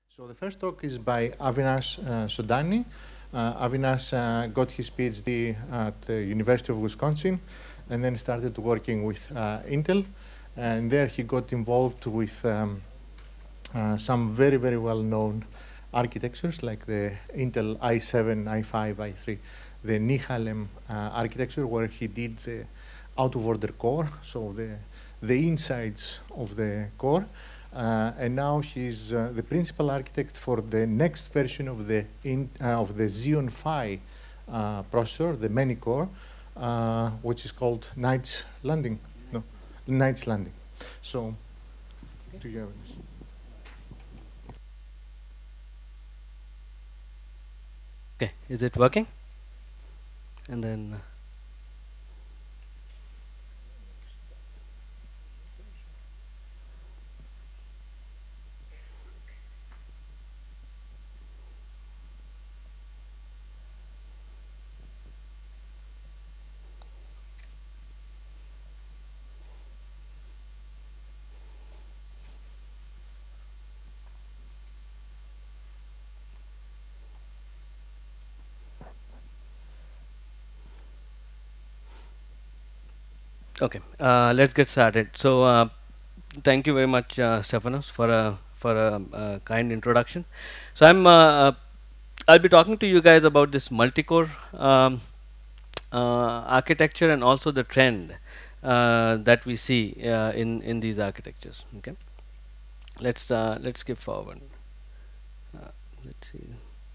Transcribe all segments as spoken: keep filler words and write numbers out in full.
So the first talk is by Avinash uh, Sodani. Uh, Avinash uh, got his PhD at the University of Wisconsin and then started working with uh, Intel. And there he got involved with um, uh, some very, very well-known architectures like the Intel i seven, i five, i three, the Nihalem uh, architecture, where he did the out-of-order core, so the, the insides of the core. Uh, and now he's uh, the principal architect for the next version of the in, uh, of the Xeon Phi uh, processor, the many core, uh, which is called Knight's Landing. No, Knight's Landing. So, okay. Do you have this? Okay, is it working? And then. Uh, Okay, uh, let's get started. So, uh, thank you very much, uh, Stephanos, for a for a, a kind introduction. So, I'm uh, uh, I'll be talking to you guys about this multi-core um, uh, architecture and also the trend uh, that we see uh, in in these architectures. Okay, let's uh, let's skip forward. Uh, let's see.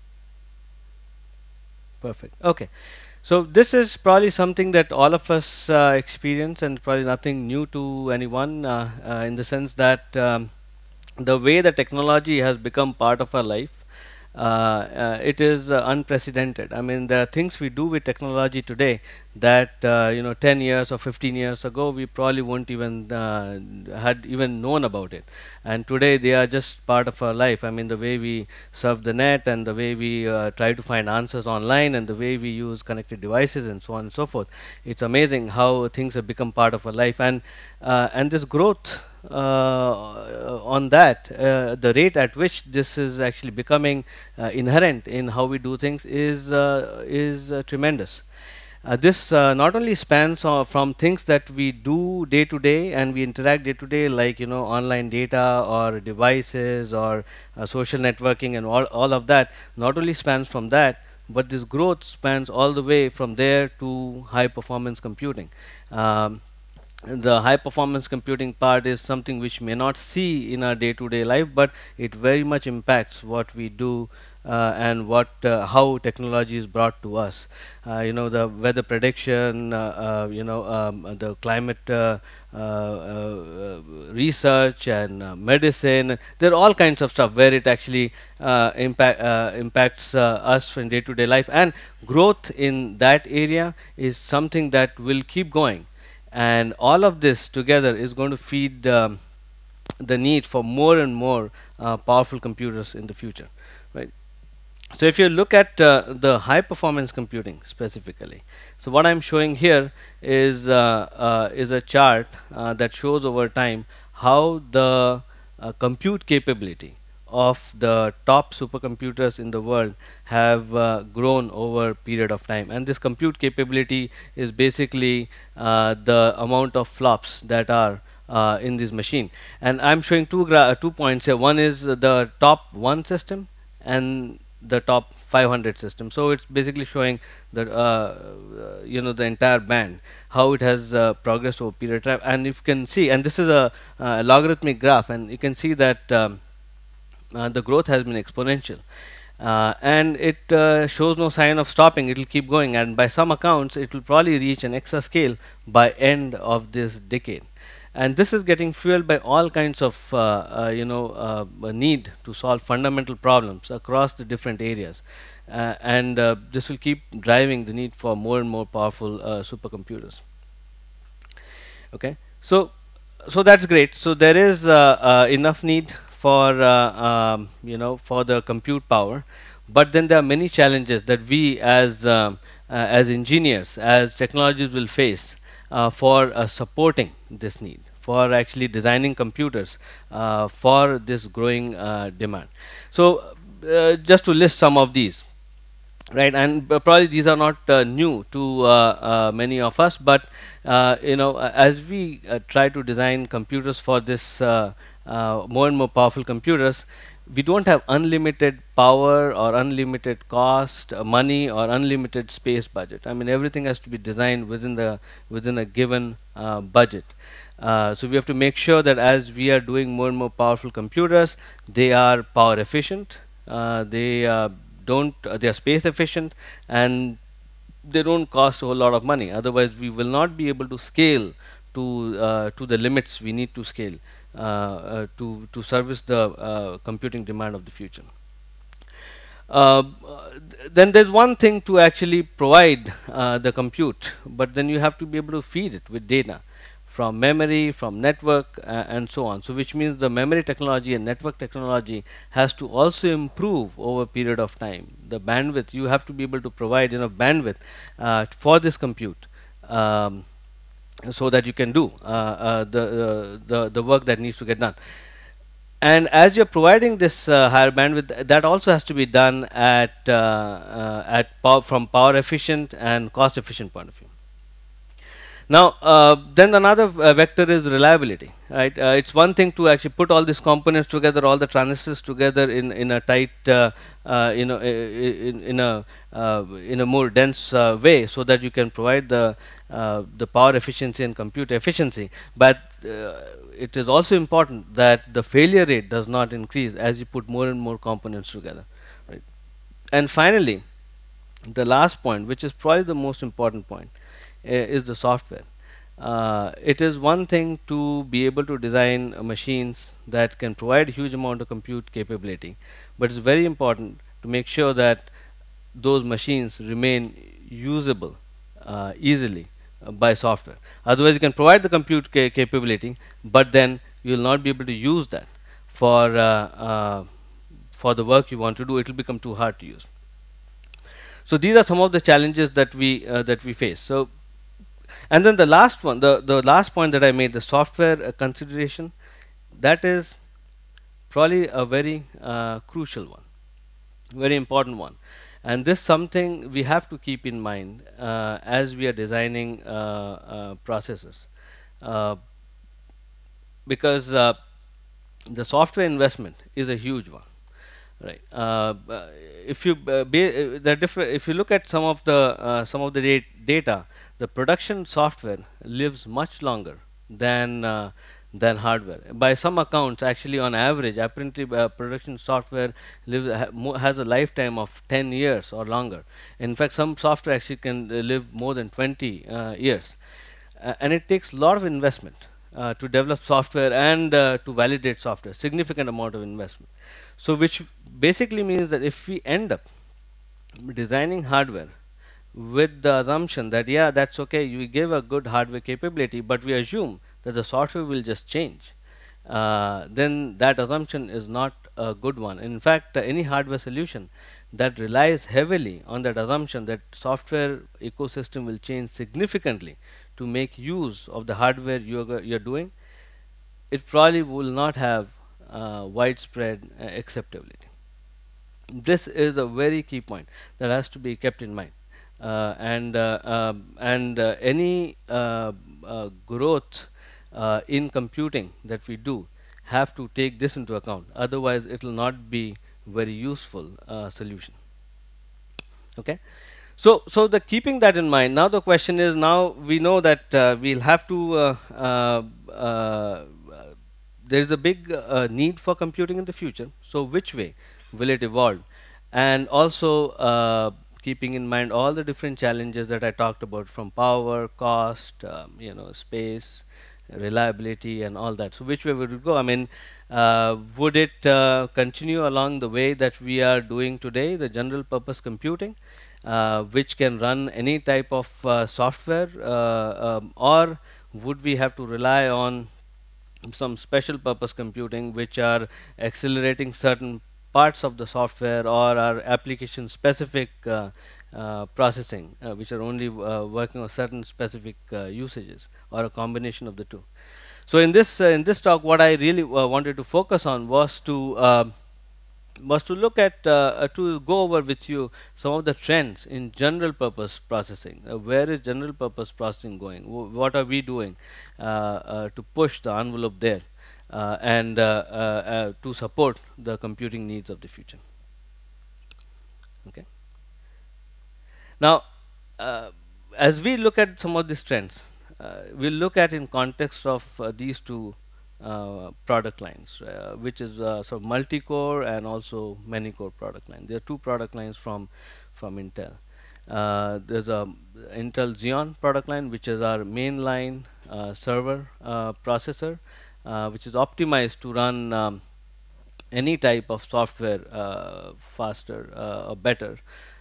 Perfect. Okay. So this is probably something that all of us uh, experience, and probably nothing new to anyone uh, uh, in the sense that um, the way the technology has become part of our life, uh, uh, it is uh, unprecedented. I mean, there are things we do with technology today that uh, you know ten years or fifteen years ago we probably wouldn't even uh, had even known about it, and today they are just part of our life. I mean, the way we surf the net and the way we uh, try to find answers online and the way we use connected devices and so on and so forth. It's amazing how things have become part of our life, and uh, and this growth uh, on that, uh, the rate at which this is actually becoming uh, inherent in how we do things is uh, is uh, tremendous. Uh, this uh, not only spans uh, from things that we do day to day and we interact day to day, like you know online data or devices or uh, social networking and all, all of that, not only spans from that, but this growth spans all the way from there to high performance computing. Um, the high performance computing part is something which may not see in our day-to-day life, but it very much impacts what we do uh, and what uh, how technology is brought to us. Uh, you know, the weather prediction, uh, uh, you know, um, the climate uh, uh, uh, research and uh, medicine. There are all kinds of stuff where it actually uh, impact uh, impacts uh, us in day-to-day life, and growth in that area is something that will keep going. And all of this together is going to feed um, the need for more and more uh, powerful computers in the future, right? So if you look at uh, the high performance computing specifically, so what I'm showing here is uh, uh, is a chart uh, that shows over time how the uh, compute capability of the top supercomputers in the world have uh, grown over a period of time. And this compute capability is basically uh, the amount of flops that are uh, in this machine. And I'm showing two gra two points here. One is uh, the top one system and the top five hundred system. So it's basically showing the uh, uh, you know the entire band, how it has uh, progressed over a period of time. And you can see, and this is a uh, logarithmic graph, and you can see that um, Uh, the growth has been exponential, uh, and it uh, shows no sign of stopping. It will keep going, and by some accounts it will probably reach an exascale by end of this decade. And this is getting fueled by all kinds of uh, uh, you know uh, need to solve fundamental problems across the different areas, uh, and uh, this will keep driving the need for more and more powerful uh, supercomputers. Okay, so so that's great. So there is uh, uh, enough need for uh, um, you know for the compute power, but then there are many challenges that we as um, uh, as engineers, as technologies will face uh, for uh, supporting this need for actually designing computers uh, for this growing uh, demand. So uh, just to list some of these, right, and uh, probably these are not uh, new to uh, uh, many of us, but uh, you know, uh, as we uh, try to design computers for this uh, uh, more and more powerful computers, we don't have unlimited power or unlimited cost, uh, money, or unlimited space budget. I mean, everything has to be designed within the within a given uh, budget. Uh, so we have to make sure that as we are doing more and more powerful computers, they are power efficient, uh, they uh, don't uh, they are space efficient, and they don't cost a whole lot of money. Otherwise, we will not be able to scale to uh, to the limits we need to scale uh, uh, to to service the uh, computing demand of the future. Uh, th- then there's one thing to actually provide uh, the compute, but then you have to be able to feed it with data from memory, from network, uh, and so on. So which means the memory technology and network technology has to also improve over a period of time. The bandwidth, you have to be able to provide enough bandwidth uh, for this compute, um, so that you can do uh, uh, the, uh, the the work that needs to get done. And as you're providing this uh, higher bandwidth, that also has to be done at uh, uh, at pow from power efficient and cost efficient point of view. Now, uh, then another uh, vector is reliability, right? Uh, it's one thing to actually put all these components together, all the transistors together in in a tight, uh, uh, you know, in, in a uh, in a more dense uh, way, so that you can provide the uh, the power efficiency and compute efficiency. But uh, it is also important that the failure rate does not increase as you put more and more components together, right? And finally, the last point, which is probably the most important point, is the software. Uh, it is one thing to be able to design uh, machines that can provide huge amount of compute capability, but it's very important to make sure that those machines remain usable uh, easily uh, by software. Otherwise, you can provide the compute ca capability, but then you will not be able to use that for uh, uh, for the work you want to do. It will become too hard to use. So these are some of the challenges that we uh, that we face. So, and then the last one, the the last point that I made, the software uh, consideration, that is probably a very uh, crucial one, very important one, and this is something we have to keep in mind uh, as we are designing uh, uh, processes, uh, because uh, the software investment is a huge one. Right. Uh, uh, if you uh, be, uh, the different, if you look at some of the uh, some of the dat data, the production software lives much longer than uh, than hardware. By some accounts, actually, on average, apparently, uh, production software lives ha mo has a lifetime of ten years or longer. In fact, some software actually can uh, live more than twenty uh, years, uh, and it takes a lot of investment uh, to develop software and uh, to validate software. Significant amount of investment. So, which basically means that if we end up designing hardware with the assumption that, yeah, that's okay, you give a good hardware capability, but we assume that the software will just change, uh, then that assumption is not a good one. In fact, uh, any hardware solution that relies heavily on that assumption that software ecosystem will change significantly to make use of the hardware you're, you're doing, it probably will not have uh, widespread uh, acceptability. This is a very key point that has to be kept in mind, uh, and uh, uh, and uh, any uh, uh, growth uh, in computing that we do have to take this into account. Otherwise, it will not be very useful uh, solution. Okay. So, so the keeping that in mind, now the question is, now we know that uh, we'll have to uh, uh, uh, there is a big uh, need for computing in the future. So which way will it evolve? And also uh, keeping in mind all the different challenges that I talked about, from power, cost, um, you know, space, reliability, and all that. So which way would it go? I mean, uh, would it uh, continue along the way that we are doing today, the general purpose computing, uh, which can run any type of uh, software, uh, um, or would we have to rely on some special purpose computing which are accelerating certain parts of the software, or are application specific uh, uh, processing uh, which are only uh, working on certain specific uh, usages, or a combination of the two? So in this uh, in this talk, what I really uh, wanted to focus on was to uh, was to look at uh, uh, to go over with you some of the trends in general purpose processing. Uh, where is general purpose processing going? W what are we doing uh, uh, to push the envelope there uh, and uh, uh, uh, to support the computing needs of the future? Okay. Now, uh, as we look at some of these trends, uh, we'll look at in context of uh, these two uh, product lines, uh, which is uh, sort of multi-core and also many-core product line. There are two product lines from from Intel. Uh, there's a Intel Xeon product line, which is our mainline uh, server uh, processor, uh, which is optimized to run um, any type of software uh, faster uh, or better,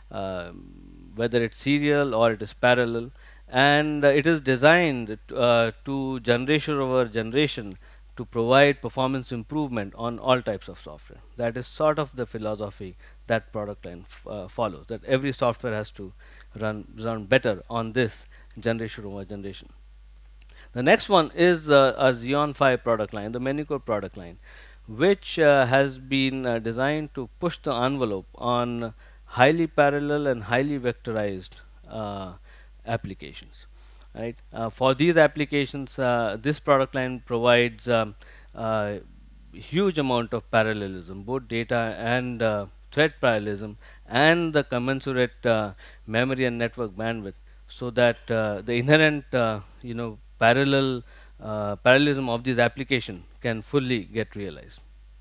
um, whether it's serial or it is parallel, and uh, it is designed uh, to generation over generation to provide performance improvement on all types of software. That is sort of the philosophy that product line uh, follows, that every software has to run run better on this generation over generation. The next one is uh, a Xeon five product line, the many-core product line, which uh, has been uh, designed to push the envelope on highly parallel and highly vectorized uh, applications. Right? Uh, for these applications, uh, this product line provides um, uh, huge amount of parallelism, both data and uh, thread parallelism, and the commensurate uh, memory and network bandwidth, so that uh, the inherent uh, you know parallel uh, parallelism of this application can fully get realized.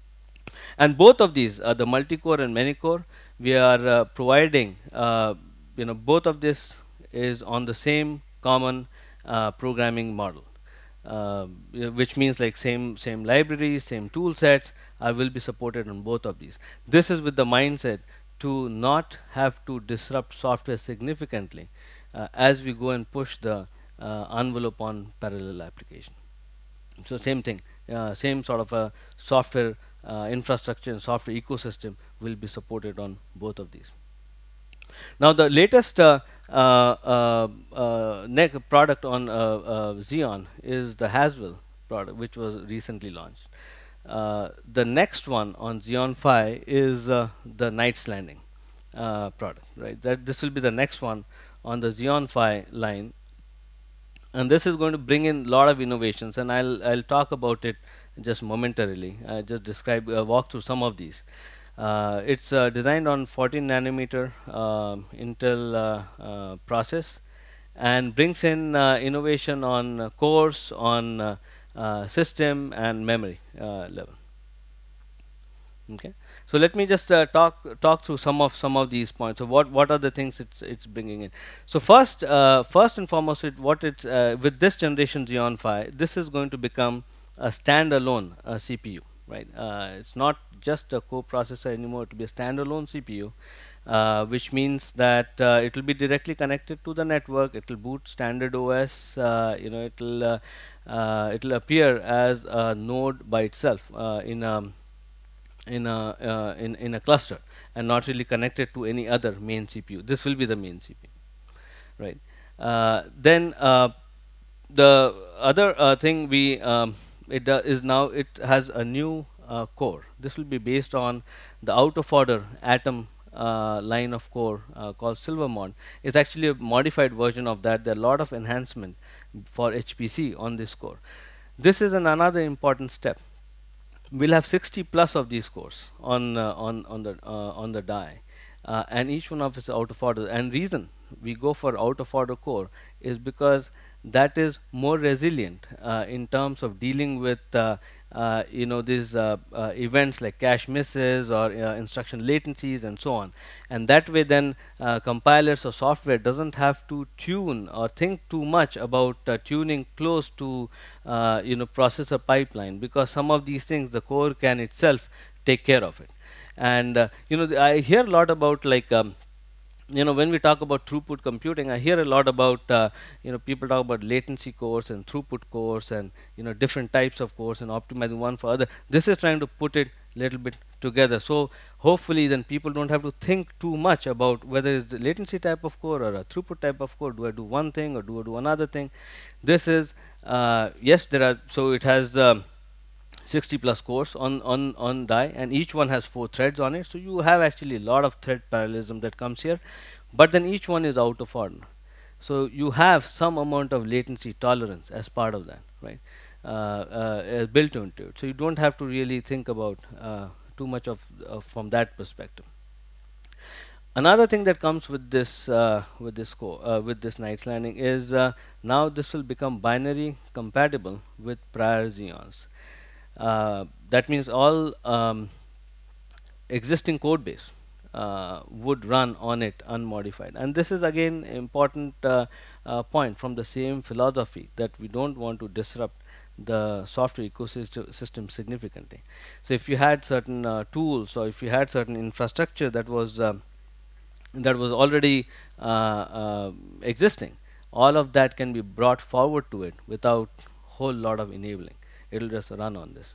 And both of these, uh, the multi-core and many-core, we are uh, providing, uh, you know, both of this is on the same common uh, programming model, uh, which means like same same libraries, same tool sets uh, will be supported on both of these. This is with the mindset to not have to disrupt software significantly uh, as we go and push the uh, envelope on parallel application. So same thing, uh, same sort of a software uh, infrastructure and software ecosystem will be supported on both of these. Now the latest uh, uh, uh, uh, neck product on uh, uh, Xeon is the Haswell product, which was recently launched. Uh, the next one on Xeon five is uh, the Knight's Landing uh, product, right? That this will be the next one on the Xeon five line, and this is going to bring in a lot of innovations, and I'll I'll talk about it just momentarily. I just describe uh, walk through some of these. Uh, it's uh, designed on fourteen nanometer uh, Intel uh, uh, process, and brings in uh, innovation on uh, cores, on uh, uh, system and memory uh, level. Okay, so let me just uh, talk talk through some of some of these points. So what what are the things it's it's bringing in? So first uh, first and foremost, it, what it's uh, with this generation Xeon five, this is going to become a standalone uh, C P U, right? Uh, it's not just a co-processor anymore. It will be a standalone C P U, uh, which means that uh, it will be directly connected to the network. It will boot standard O S. Uh, you know, it will uh, uh, it will appear as a node by itself uh, in a in a uh, in in a cluster, and not really connected to any other main C P U. This will be the main C P U, right? Uh, then uh, the other uh, thing we um, it uh, is now it has a new uh, core. This will be based on the out of order Atom uh, line of core uh, called Silvermont. It's actually a modified version of that. There are a lot of enhancement for H P C on this core. This is an another important step. We'll have sixty plus of these cores on uh, on on the uh, on the die, uh, and each one of us out of order. And reason we go for out of order core is because that is more resilient uh, in terms of dealing with uh, uh, you know these uh, uh, events like cache misses or uh, instruction latencies and so on. And that way then uh, compilers or software doesn't have to tune or think too much about uh, tuning close to uh, you know processor pipeline, because some of these things the core can itself take care of it. And uh, you know I hear a lot about like um, you know when we talk about throughput computing, I hear a lot about uh, you know people talk about latency cores and throughput cores and you know different types of cores and optimizing one for other. This is trying to put it little bit together, so hopefully then people don't have to think too much about whether it's the latency type of core or a throughput type of core. Do I do one thing or do I do another thing? This is Uh, yes, there are. So it has um, sixty plus cores on on on die, and each one has four threads on it. So you have actually a lot of thread parallelism that comes here, but then each one is out of order. So you have some amount of latency tolerance as part of that, right? Uh, uh, built into it. So you don't have to really think about uh, too much of uh, from that perspective. Another thing that comes with this uh, with this co uh, with this Knights Landing is uh, now this will become binary compatible with prior Xeons. Uh, that means all um, existing code base uh, would run on it unmodified, and this is again important uh, uh, point from the same philosophy that we don't want to disrupt the software ecosystem system significantly. So if you had certain uh, tools, or if you had certain infrastructure that was uh, that was already uh, uh, existing, all of that can be brought forward to it without whole lot of enabling. It will just run on this.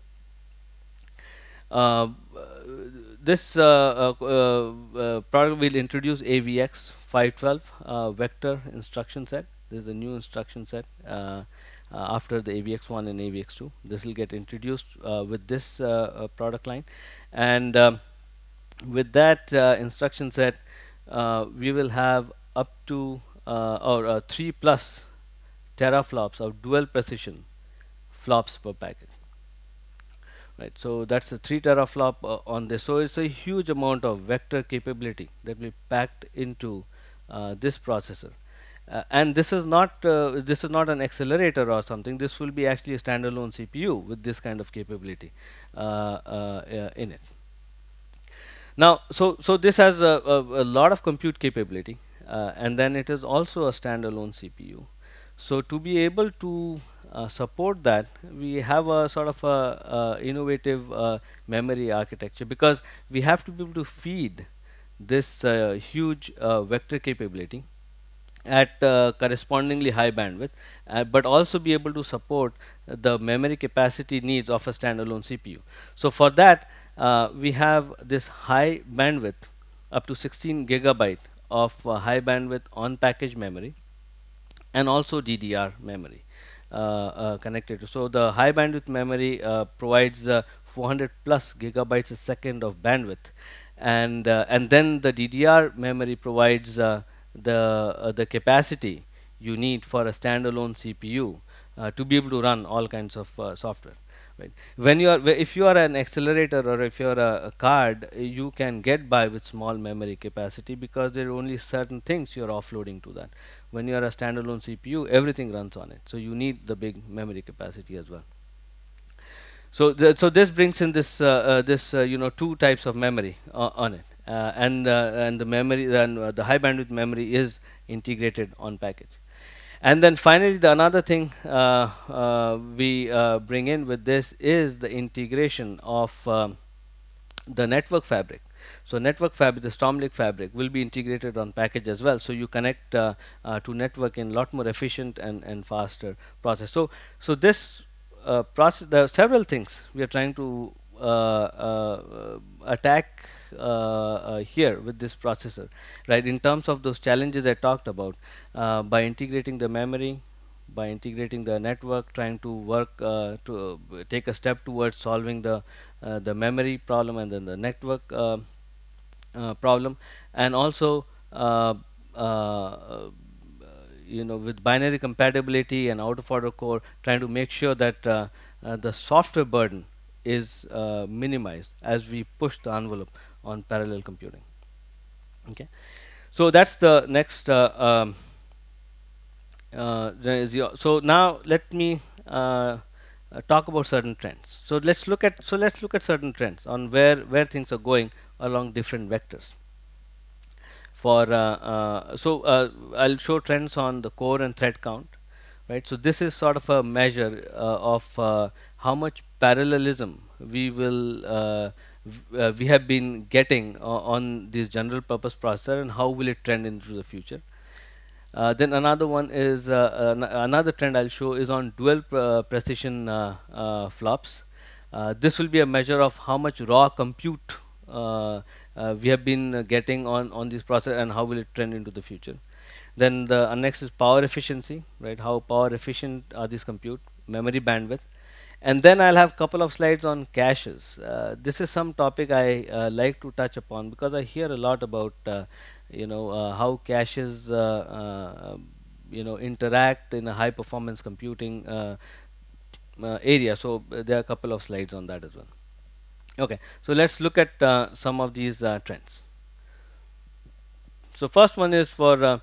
Uh, this uh, uh, uh, product will introduce A V X five twelve uh, vector instruction set. This is a new instruction set uh, uh, after the A V X one and A V X two. This will get introduced uh, with this uh, uh, product line, and um, with that uh, instruction set, uh, we will have up to uh, or uh, three plus teraflops of dual precision flops per packet. Right, so that's a three teraflop uh, on this. So it's a huge amount of vector capability that we packed into uh, this processor. Uh, and this is not uh, this is not an accelerator or something. This will be actually a standalone C P U with this kind of capability uh, uh, uh, in it. Now, so so this has a, a, a lot of compute capability, uh, and then it is also a standalone C P U. So to be able to uh, support that, we have a sort of a, a innovative uh, memory architecture, because we have to be able to feed this uh, huge uh, vector capability at uh, correspondingly high bandwidth, uh, but also be able to support the memory capacity needs of a standalone C P U. So for that, uh, we have this high bandwidth up to sixteen gigabyte of uh, high bandwidth on package memory, and also D D R memory uh, uh, connected to. So the high bandwidth memory uh, provides uh, four hundred plus gigabytes a second of bandwidth, and uh, and then the D D R memory provides uh, the uh, the capacity you need for a standalone C P U uh, to be able to run all kinds of uh, software. Right. When you are, if you are an accelerator, or if you are a, a card, uh, you can get by with small memory capacity, because there are only certain things you are offloading to that. When you are a standalone C P U, everything runs on it, so you need the big memory capacity as well. So, th so this brings in this uh, uh, this uh, you know two types of memory uh, on it, uh, and uh, and the memory and uh, the high bandwidth memory is integrated on package. And then finally, the another thing uh, uh, we uh, bring in with this is the integration of um, the network fabric. So network fabric, the Storm-Lake fabric, will be integrated on package as well. So you connect uh, uh, to network in a lot more efficient and, and faster process. So so this uh, process, there are several things we are trying to uh, uh, attack uh, uh, here with this processor, right? In terms of those challenges I talked about, uh, by integrating the memory, by integrating the network, trying to work uh, to uh, take a step towards solving the uh, the memory problem, and then the network uh, uh, problem, and also uh, uh, you know with binary compatibility and out of order core, trying to make sure that uh, uh, the software burden is uh, minimized as we push the envelope on parallel computing. Okay, so that's the next uh, um, uh, so now let me uh, uh, talk about certain trends. So let's look at so let's look at certain trends on where where things are going along different vectors. For uh, uh, so uh, I'll show trends on the core and thread count, right? So this is sort of a measure uh, of uh, how much parallelism we will uh, uh, we have been getting uh, on this general purpose processor, and how will it trend into the future. Uh, then another one is uh, an another trend I'll show is on dual pr uh, precision uh, uh, flops. Uh, this will be a measure of how much raw compute uh, uh, we have been uh, getting on on this processor, and how will it trend into the future. Then the uh, next is power efficiency, right? How power efficient are these compute, memory bandwidth, and then I'll have a couple of slides on caches. Uh, this is some topic I uh, like to touch upon because I hear a lot about uh, you know uh, how caches uh, uh, you know interact in a high performance computing uh, uh, area. So uh, there are a couple of slides on that as well. Okay, so let's look at uh, some of these uh, trends. So first one is for uh,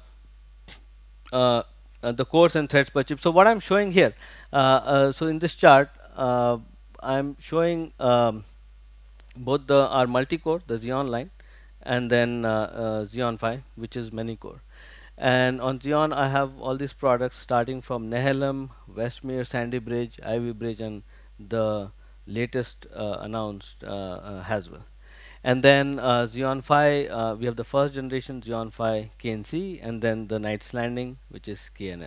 uh, uh, the cores and threads per chip. So what I'm showing here, uh, uh, so in this chart, uh, I'm showing um, both the our multi-core, the Xeon line, and then uh, uh, Xeon five, which is many-core. And on Xeon, I have all these products starting from Nehalem, Westmere, Sandy Bridge, Ivy Bridge, and the latest uh, announced uh, uh, Haswell. And then uh, Xeon five, uh, we have the first generation Xeon five K N C, and then the Knight's Landing, which is K N L.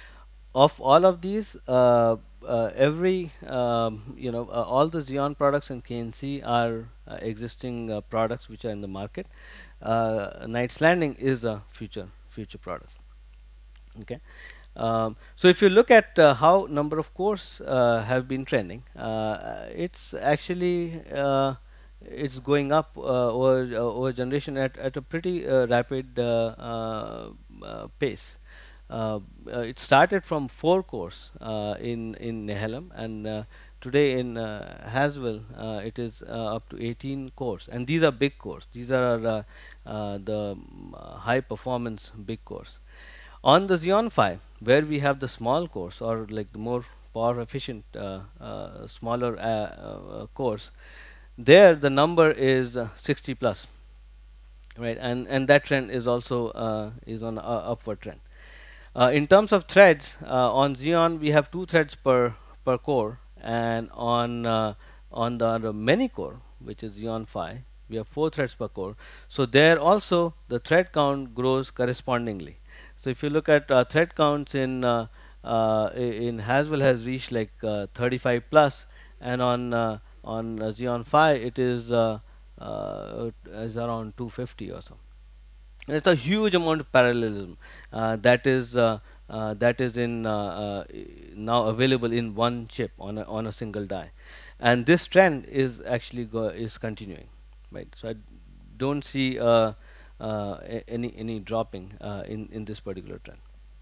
Of all of these, uh, uh, every um, you know uh, all the Xeon products and K N C are uh, existing uh, products which are in the market. Uh, Knight's Landing is a future future product. Okay. Um, so if you look at uh, how number of cores uh, have been trending, uh, it's actually uh, it's going up uh, over uh, over generation at, at a pretty uh, rapid uh, uh, uh, pace. Uh, uh, it started from four cores uh, in in Nehalem, and uh, today in uh, Haswell uh, it is uh, up to eighteen cores, and these are big cores. These are uh, uh, the um, uh, high performance big cores. On the Xeon five, where we have the small cores or like the more power efficient uh, uh, smaller uh, uh, cores, there the number is uh, sixty plus, right? And and that trend is also uh, is on uh, upward trend. Uh, in terms of threads, uh, on Xeon we have two threads per per core, and on uh, on the, the many core, which is Xeon five, we have four threads per core. So there also the thread count grows correspondingly. So if you look at uh, thread counts in uh, uh, in Haswell has reached like uh, thirty-five plus, and on uh, on uh, Xeon five it is uh, uh, is around two fifty or so. It's a huge amount of parallelism uh, that is uh, uh, that is in uh, uh, now available in one chip on a, on a single die, and this trend is actually go is continuing, right? So I don't see uh, uh, any any dropping uh, in in this particular trend.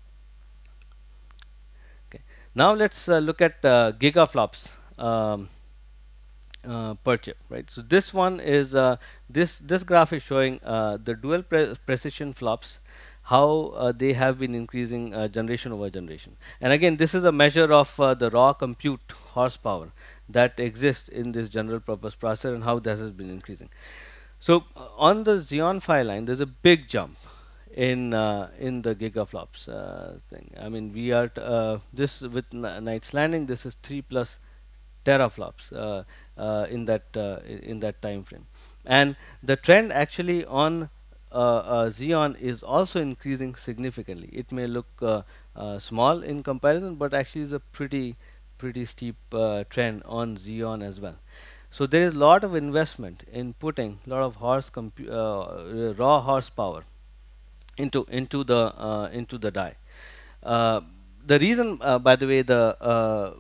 Okay, now let's uh, look at uh, gigaflops. Um, uh, per chip, right? So this one is uh, this this graph is showing uh, the dual pre precision flops, how uh, they have been increasing uh, generation over generation. And again, this is a measure of uh, the raw compute horsepower that exists in this general purpose processor and how that has been increasing. So uh, on the Xeon five line, there's a big jump in uh, in the gigaflops uh, thing. I mean, we are t uh, this with Knight's Landing. This is three plus teraflops uh, uh, in that uh, in that time frame, and the trend actually on uh, uh, Xeon is also increasing significantly. It may look uh, uh, small in comparison, but actually is a pretty pretty steep uh, trend on Xeon as well. So there is a lot of investment in putting a lot of horse compu uh, raw horsepower into into the uh, into the die. Uh, the reason, uh, by the way, the uh,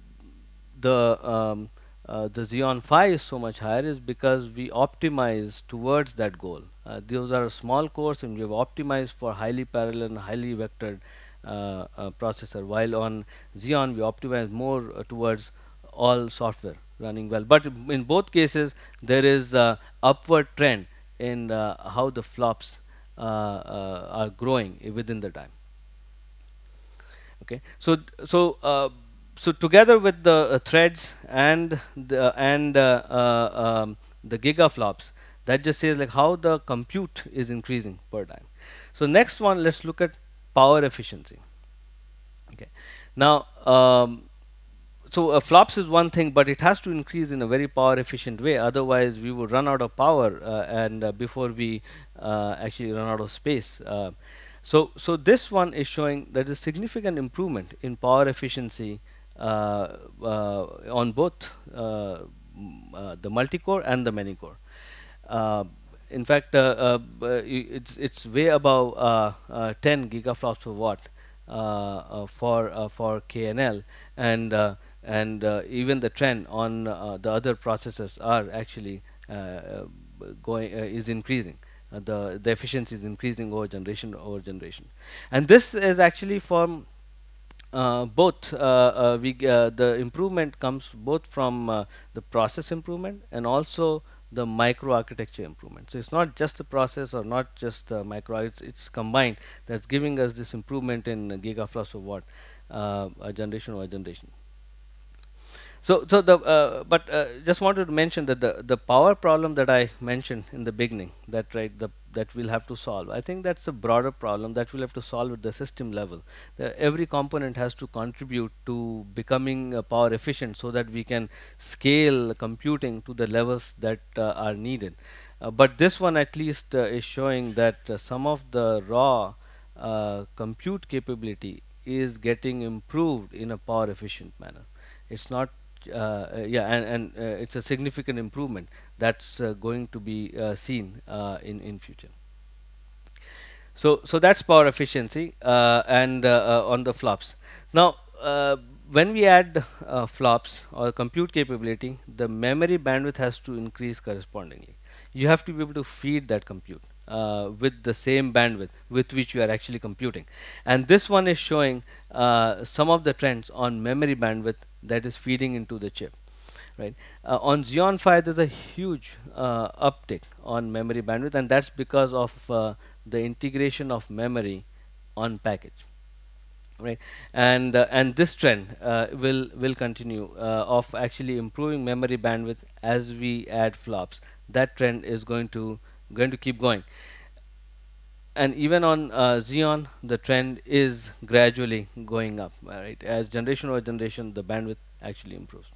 the um, uh, the Xeon five is so much higher is because we optimize towards that goal. Uh, those are small cores, and we have optimized for highly parallel and highly vectored uh, uh, processor. While on Xeon, we optimize more uh, towards all software running well. But in both cases, there is uh, upward trend in uh, how the flops uh, uh, are growing within the time. Okay, so so uh, so together with the uh, threads and the and uh, uh, um, the gigaflops, that just says like how the compute is increasing per time. So next one, let's look at power efficiency. Okay, now um, so uh, flops is one thing, but it has to increase in a very power efficient way. Otherwise, we would run out of power, uh, and uh, before we uh, actually run out of space. Uh, so, so this one is showing that a significant improvement in power efficiency uh, uh, on both uh, m- uh, the multi-core and the many-core. Uh, in fact, uh, uh, b- uh, i- it's it's way above uh, uh, ten gigaflops per watt uh, uh, for uh, for K N L, and uh, and uh, even the trend on uh, the other processors are actually uh, uh, b- going uh, is increasing. Uh, the the efficiency is increasing over generation over generation, and this is actually from uh, both uh, uh, we g- uh, the improvement comes both from uh, the process improvement and also the microarchitecture improvement. So it's not just the process or not just the micro, it's it's combined that's giving us this improvement in uh, gigaflops of watt uh, uh, generation over generation. So, so the uh, but uh, just wanted to mention that the the power problem that I mentioned in the beginning, that right, the that we'll have to solve. I think that's a broader problem that we'll have to solve at the system level. The, every component has to contribute to becoming uh, power efficient, so that we can scale computing to the levels that uh, are needed. Uh, but this one at least uh, is showing that uh, some of the raw uh, compute capability is getting improved in a power efficient manner. It's not uh, uh, yeah, and, and uh, it's a significant improvement that's uh, going to be uh, seen uh, in in future. So so that's power efficiency uh, and uh, uh, on the flops. Now uh, when we add uh, flops or compute capability, the memory bandwidth has to increase correspondingly. You have to be able to feed that compute uh, with the same bandwidth with which you are actually computing, and this one is showing uh, some of the trends on memory bandwidth that is feeding into the chip, right? Uh, on Xeon five, there's a huge uh, uptick on memory bandwidth, and that's because of uh, the integration of memory on package, right? And uh, and this trend uh, will will continue uh, of actually improving memory bandwidth as we add flops. That trend is going to going to keep going, and even on uh, Xeon, the trend is gradually going up, right? As generation over generation, the bandwidth actually improves.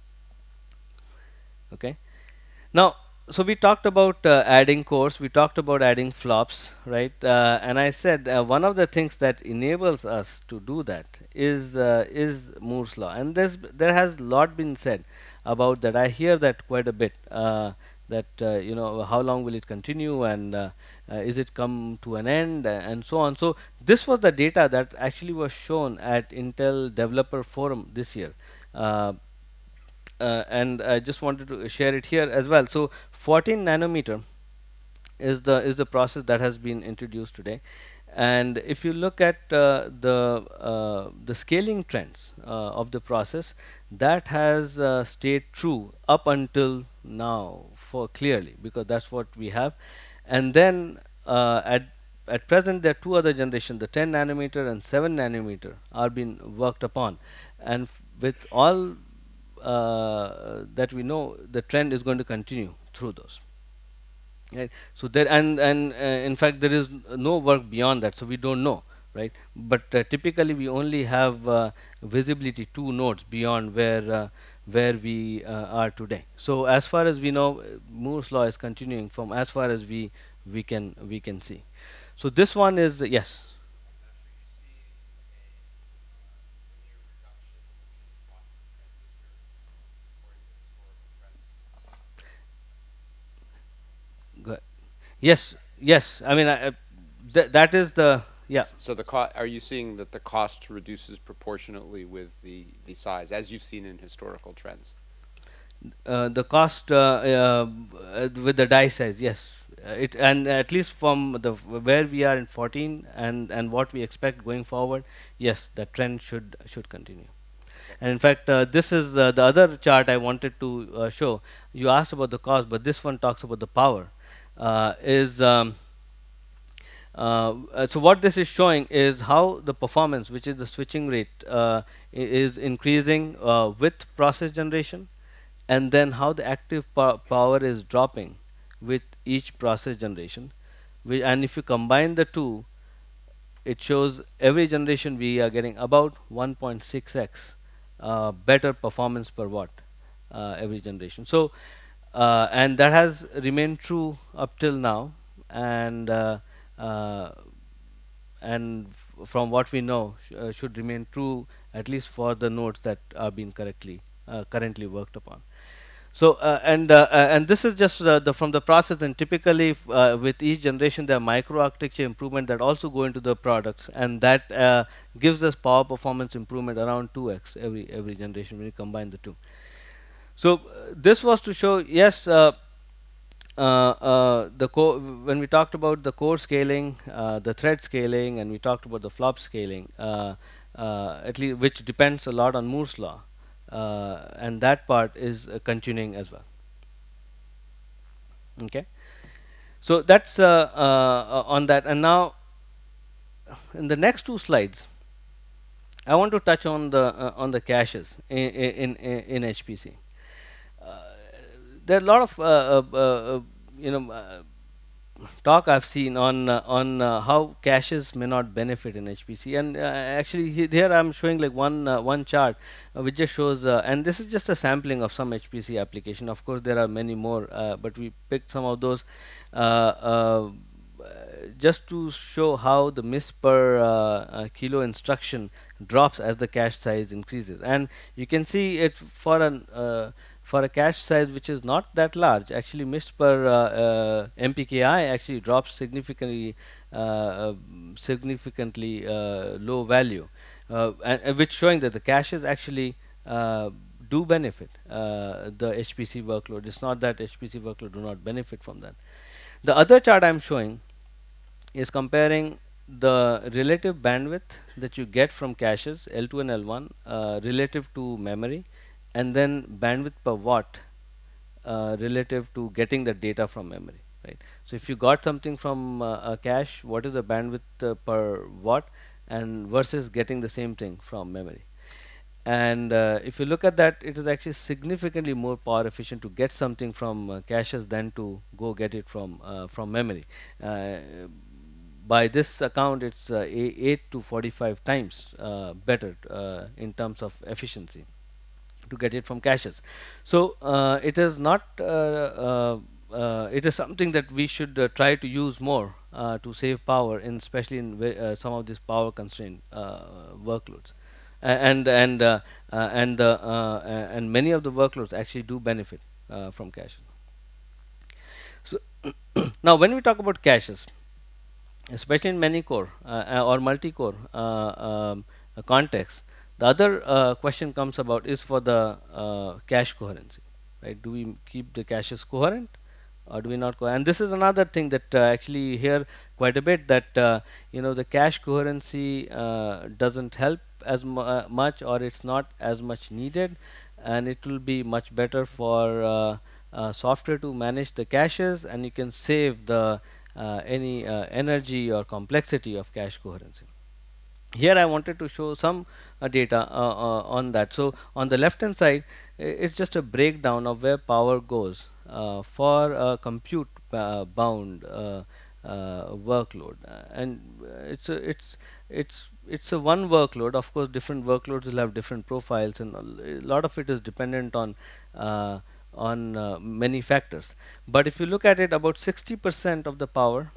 Okay. Now, so we talked about uh, adding cores, we talked about adding flops, right? Uh, and I said uh, one of the things that enables us to do that is uh, is Moore's law, and there's there has lot been said about that. I hear that quite a bit. Uh, that uh, you know, how long will it continue, and uh, uh, is it come to an end, uh, and so on. So this was the data that actually was shown at Intel Developer Forum this year. Uh, uh, and I just wanted to share it here as well. So fourteen nanometer is the is the process that has been introduced today, and if you look at uh, the uh, the scaling trends uh, of the process, that has uh, stayed true up until now, for clearly, because that's what we have. And then uh, at at present there are two other generations, the ten nanometer and seven nanometer, are being worked upon, and f- with all uh, that we know, the trend is going to continue through those. Right. So there, and and uh, in fact there is n- no work beyond that, so we don't know, right? But uh, typically we only have uh, visibility two nodes beyond where uh, where we uh, are today. So as far as we know, uh, Moore's law is continuing from as far as we we can we can see. So this one is, yes. Go ahead. Yes, yes. I mean, I, uh, th- that is the, yeah. So the co- are you seeing that the cost reduces proportionately with the the size, as you've seen in historical trends? Uh, the cost uh, uh, uh, with the die size, yes. Uh, it, and at least from the where we are in fourteen, and and what we expect going forward, yes, the trend should should continue. And in fact, uh, this is uh, the other chart I wanted to uh, show. You asked about the cost, but this one talks about the power. Uh, is um, uh, uh, so what this is showing is how the performance, which is the switching rate, uh, i- is increasing uh, with process generation, and then how the active po- power is dropping with each process generation. We, and if you combine the two, it shows every generation we are getting about one point six x uh, better performance per watt uh, every generation. So, uh, and that has remained true up till now, and uh, uh, and f- from what we know, sh- uh, should remain true at least for the nodes that are being correctly uh, currently worked upon. So uh, and uh, uh, and this is just uh, the from the process, and typically f- uh, with each generation there are microarchitecture improvement that also go into the products, and that uh, gives us power performance improvement around two x every every generation when you combine the two. So uh, this was to show, yes, uh, uh, uh, the core when we talked about the core scaling, uh, the thread scaling, and we talked about the flop scaling, uh, uh, at least which depends a lot on Moore's law, uh, and that part is uh, continuing as well. Okay, so that's uh, uh, uh, on that. And now in the next two slides, I want to touch on the uh, on the caches in in, in, in H P C. Uh, there are a lot of uh, uh, uh, uh, you know uh, talk I've seen on uh, on uh, how caches may not benefit in H P C, and uh, actually he, here I'm showing like one uh, one chart uh, which just shows, uh, and this is just a sampling of some H P C application. Of course, there are many more, uh, but we picked some of those uh, uh, just to show how the miss per uh, uh, kilo instruction drops as the cache size increases, and you can see it for an uh, for a cache size which is not that large. Actually, miss per uh, uh, M P K I actually drops significantly, uh, uh, significantly uh, low value, uh, and, and which showing that the caches actually uh, do benefit uh, the H P C workload. It's not that H P C workload do not benefit from that. The other chart I'm showing is comparing the relative bandwidth that you get from caches L two and L one uh, relative to memory, and then bandwidth per watt uh, relative to getting the data from memory, right? So if you got something from uh, a cache, what is the bandwidth uh, per watt, and versus getting the same thing from memory. And uh, if you look at that, it is actually significantly more power efficient to get something from uh, caches than to go get it from uh, from memory. Uh, by this account, it's uh, eight to forty-five times uh, better uh, in terms of efficiency to get it from caches. So uh, it is not. Uh, uh, uh, it is something that we should uh, try to use more uh, to save power, in especially in uh, some of these power constrained uh, workloads. A- and and uh, uh, and uh, uh, and many of the workloads actually do benefit uh, from caches. So now, when we talk about caches, especially in many core uh, uh, or multi-core uh, um, uh, context, the other uh, question comes about is for the uh, cache coherency, right? Do we keep the caches coherent, or do we not? Co and this is another thing that uh, actually hear quite a bit, that uh, you know the cache coherency uh, doesn't help as mu uh, much, or it's not as much needed, and it will be much better for uh, uh, software to manage the caches, and you can save the uh, any uh, energy or complexity of cache coherency. Here I wanted to show some uh, data uh, uh, on that. So on the left hand side, it's just a breakdown of where power goes uh, for a compute uh, bound uh, uh, workload, uh, and uh, it's a, it's it's it's a one workload. Of course, different workloads will have different profiles, and a lot of it is dependent on uh, on uh, many factors. But if you look at it, about sixty percent of the power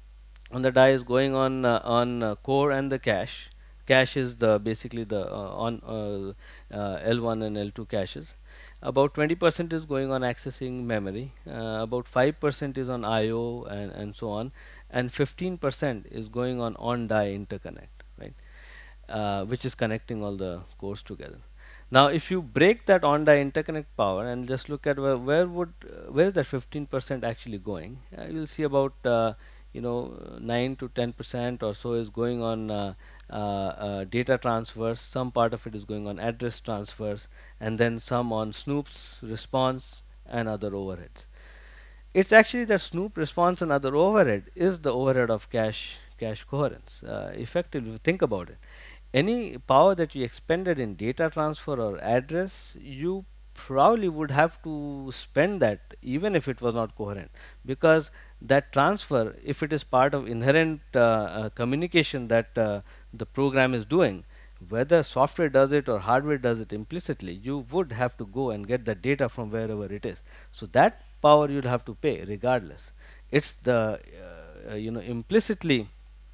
on the die is going on uh, on uh, core and the cache. Cache is the basically the uh, on uh, uh, L one and L two caches. About twenty percent is going on accessing memory. Uh, about five percent is on I O and and so on, and fifteen percent is going on on die interconnect, right? Uh, which is connecting all the cores together. Now, if you break that on die interconnect power and just look at where, where would uh, where is that fifteen percent actually going, uh, you'll see about uh, you know nine to ten percent or so is going on uh, uh, uh, data transfers. Some part of it is going on address transfers, and then some on snoops, response, and other overheads. It's actually that snoop, response, and other overhead is the overhead of cache cache coherence. Uh, effectively, if you think about it, any power that you expended in data transfer or address, you probably would have to spend that even if it was not coherent, because that transfer, if it is part of inherent uh, uh, communication that uh, the program is doing, whether software does it or hardware does it implicitly, you would have to go and get the data from wherever it is. So that power you'd have to pay regardless. It's the uh, uh, you know implicitly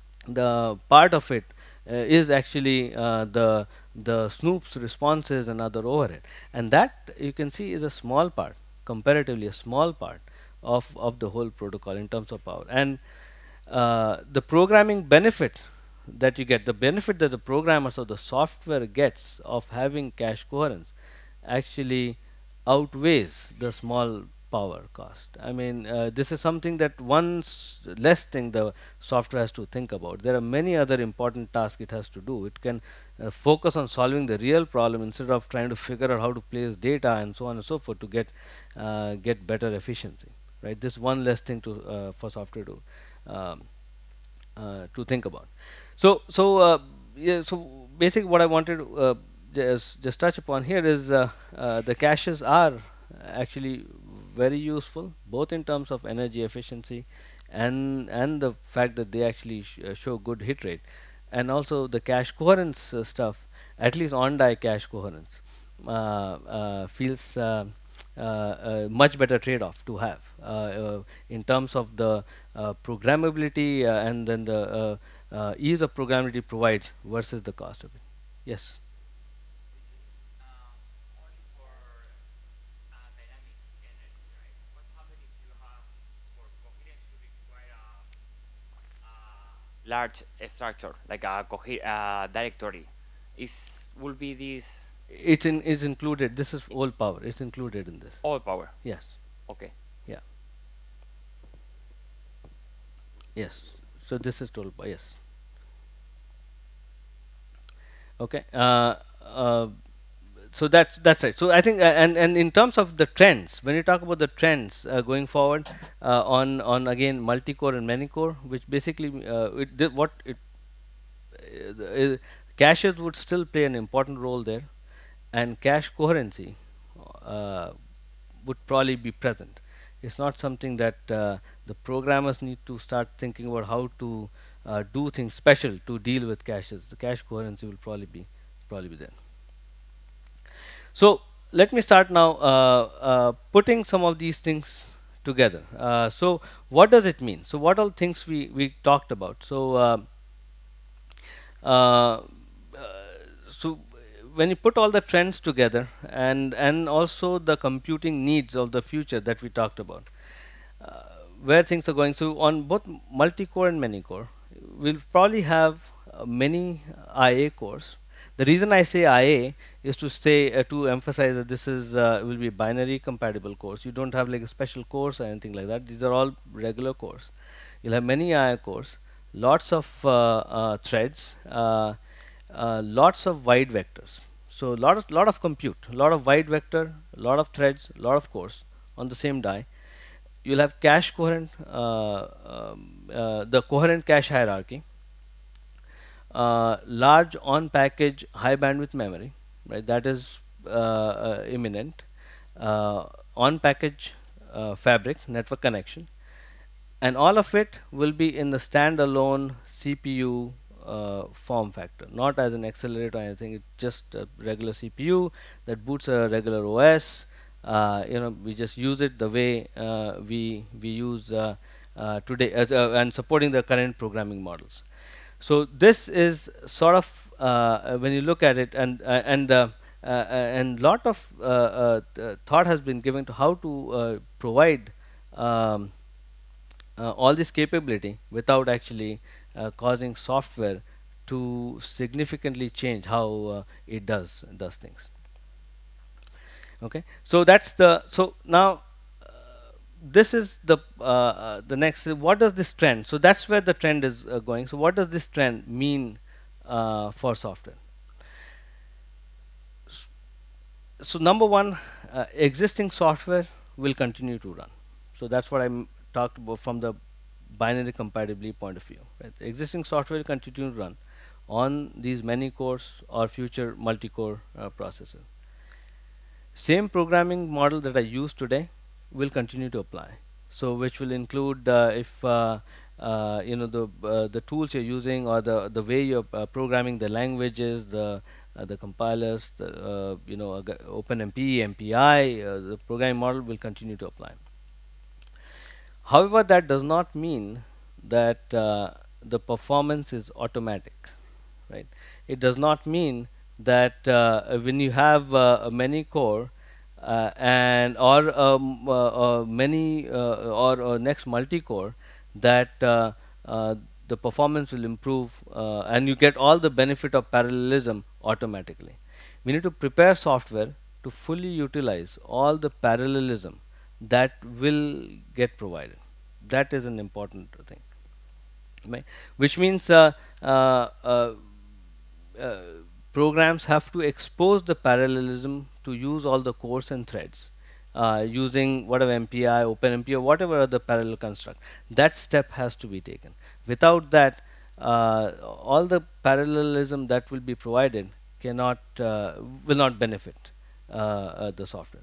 the part of it uh, is actually uh, the the snoops, responses, and other overhead, and that you can see is a small part comparatively a small part of, of the whole protocol in terms of power. And uh, the programming benefit that you get, the benefit that the programmers or the software gets of having cache coherence actually outweighs the small power cost. I mean, uh, this is something that one s- less thing the software has to think about. There are many other important tasks it has to do. It can uh, focus on solving the real problem instead of trying to figure out how to place data and so on and so forth to get uh, get better efficiency. Right? This one less thing to uh, for software to um, uh, to think about. So, so uh, yeah, so basically, what I wanted to uh, just just touch upon here is uh, uh, the caches are actually very useful, both in terms of energy efficiency, and and the fact that they actually sh uh, show good hit rate, and also the cache coherence uh, stuff, at least on-die cache coherence, uh, uh, feels. Uh, uh, a much better trade-off to have uh, uh, in terms of the uh, programmability uh, and then the uh, uh, ease of programmability provides versus the cost of it. Yes. Large structure like a cohe uh, directory is will be this It's in is included. This is all power. It's included in this. all power. Yes. Okay. Yeah. Yes. So this is total power. Yes. Okay. Uh, uh, so that's that's right. So I think, uh, and and in terms of the trends, when you talk about the trends uh, going forward uh, on on again multi-core and many-core, which basically uh, it did what it uh, the, uh, caches would still play an important role there, and cache coherency uh, would probably be present. It's not something that uh, the programmers need to start thinking about how to uh, do things special to deal with caches. The cache coherency will probably be probably be there. So let me start now uh, uh, putting some of these things together. Uh, so what does it mean? So what all things we we talked about? So uh, uh, so when you put all the trends together and and also the computing needs of the future that we talked about, uh, where things are going. So on both multi-core and many-core, we'll probably have uh, many I A cores. The reason I say I A is to say uh, to emphasize that this is uh, will be binary compatible cores. You don't have like a special cores or anything like that. These are all regular cores. You'll have many I A cores, lots of uh, uh, threads, uh, uh, lots of wide vectors. So lot of lot of compute, a lot of wide vector, a lot of threads, a lot of cores on the same die. You'll have cache coherent, uh, um, uh, the coherent cache hierarchy, uh, large on package high bandwidth memory, right? That is uh, uh, imminent. Uh, on package uh, fabric network connection, and all of it will be in the standalone C P U uh, form factor, not as an accelerator or anything. It's just a regular C P U that boots a regular O S. Uh, you know, we just use it the way uh, we we use uh, uh, today, uh, uh, and supporting the current programming models. So this is sort of uh, when you look at it, and uh, and uh, uh, and lot of uh, uh, th thought has been given to how to uh, provide um, uh, all this capability without actually uh, causing software to significantly change how uh, it does does things. Okay, so that's the so now uh, this is the uh, uh, the next. What does this trend? So that's where the trend is uh, going. So what does this trend mean uh, for software? So number one, uh, existing software will continue to run. So that's what I talked about from the binary compatibility point of view. Right? The existing software will continue to run on these many cores or future multi-core uh, processor. Same programming model that I use today will continue to apply. So which will include uh, if uh, uh, you know the uh, the tools you're using or the the way you're uh, programming the languages, the uh, the compilers, the uh, you know uh, OpenMP, M P I, uh, the programming model will continue to apply. However, that does not mean that uh, the performance is automatic, right? It does not mean that uh, when you have uh, a many core, uh, and or um, uh, uh, many uh, or, or next multi-core that uh, uh, the performance will improve uh, and you get all the benefit of parallelism automatically. We need to prepare software to fully utilize all the parallelism that will get provided. That is an important thing, right? Which means uh, uh, uh, uh, programs have to expose the parallelism to use all the cores and threads uh, using whatever M P I, OpenMP, or whatever other parallel construct. That step has to be taken. Without that, uh, all the parallelism that will be provided cannot uh, will not benefit uh, uh, the software.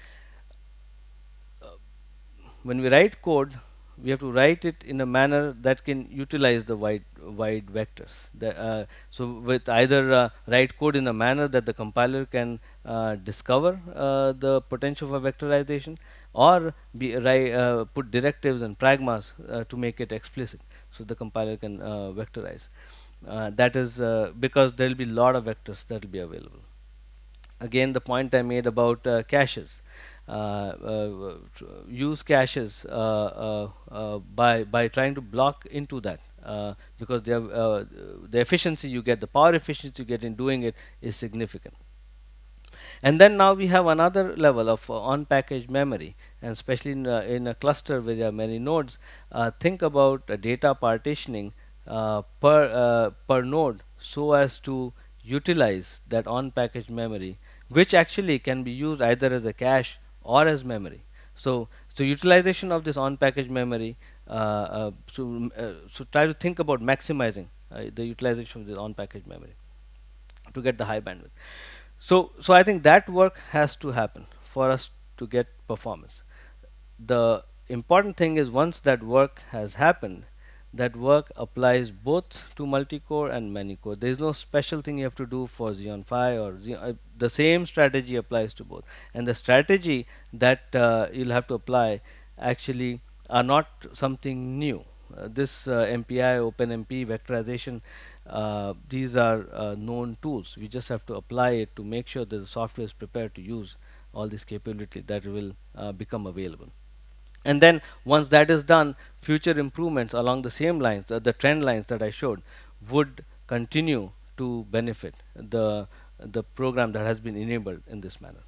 When we write code, we have to write it in a manner that can utilize the wide wide vectors. The, uh, so with either uh, write code in a manner that the compiler can uh, discover uh, the potential for vectorization, or be write, uh, put directives and pragmas uh, to make it explicit, so the compiler can uh, vectorize. Uh, that is uh, because there will be a lot of vectors that will be available. Again, the point I made about uh, caches. Uh, uh, use caches uh, uh, uh, by by trying to block into that uh, because they have, uh, the efficiency you get, the power efficiency you get in doing it is significant. And then now we have another level of uh, on-package memory, and especially in, uh, in a cluster where there are many nodes, uh, think about uh, data partitioning uh, per uh, per node so as to utilize that on-package memory, which actually can be used either as a cache or as memory. So, so utilization of this on-package memory. Uh, uh, so, uh, so try to think about maximizing uh, the utilization of the on-package memory to get the high bandwidth. So, so I think that work has to happen for us to get performance. The important thing is once that work has happened, that work applies both to multi-core and many-core. There is no special thing you have to do for Xeon phi or Xeon, uh, the same strategy applies to both. And the strategy that uh, you'll have to apply actually are not something new. Uh, this uh, M P I, OpenMP, vectorization, uh, these are uh, known tools. We just have to apply it to make sure that the software is prepared to use all these capability that will uh, become available. And then once that is done, future improvements along the same lines, uh, the trend lines that I showed, would continue to benefit the the program that has been enabled in this manner.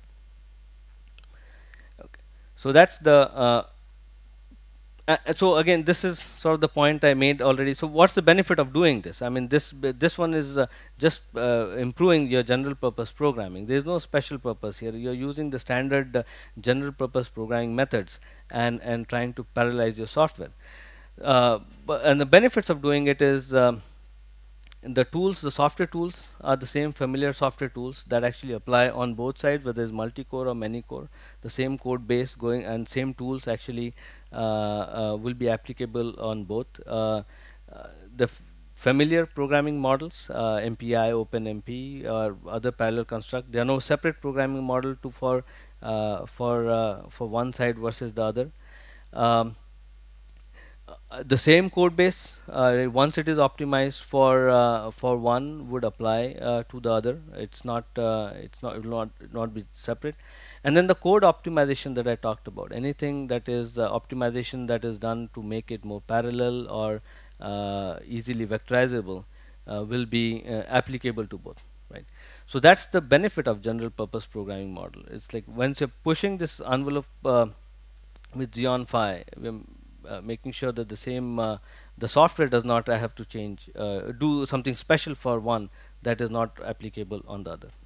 Okay, so that's the uh, uh, so again, this is sort of the point I made already. So what's the benefit of doing this? I mean, this this one is uh, just uh, improving your general purpose programming. There is no special purpose here. You're using the standard uh, general purpose programming methods and and trying to parallelize your software. Uh, but, and the benefits of doing it is um, the tools, the software tools are the same familiar software tools that actually apply on both sides, whether it's multi-core or many-core. The same code base going and same tools actually uh, uh, will be applicable on both. Uh, uh, the f familiar programming models, uh, M P I, OpenMP, or other parallel construct, there are no separate programming model to for uh, for uh, for one side versus the other. Um, uh, the same code base, uh, once it is optimized for uh, for one, would apply uh, to the other. It's not uh, it's not it will not not be separate. And then the code optimization that I talked about, anything that is uh, optimization that is done to make it more parallel or uh, easily vectorizable uh, will be uh, applicable to both, right? So that's the benefit of general purpose programming model. It's like once you're pushing this envelope uh, with Xeon phi, we're uh, making sure that the same uh, the software does not uh, have to change, uh, do something special for one that is not applicable on the other.